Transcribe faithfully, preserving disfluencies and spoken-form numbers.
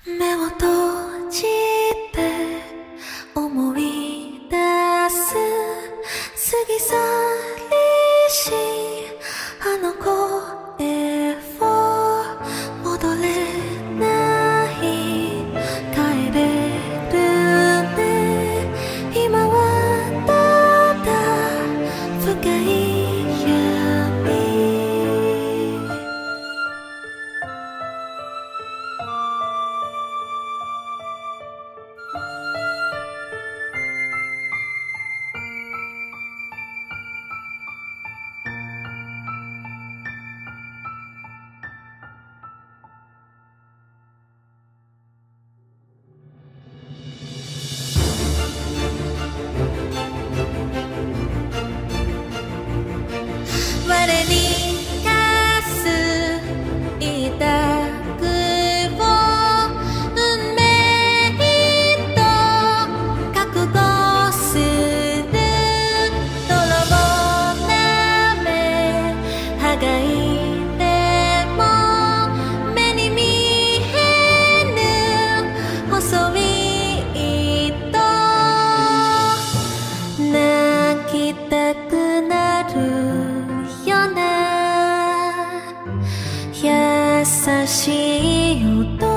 目を閉じて思い出す過ぎ去りしあの声を戻れない帰れるね今はただ深い闇我に課す委託を運命と覚悟する泥棒な目歯がいても目に見えぬ細い糸泣きたくなるよな優しい音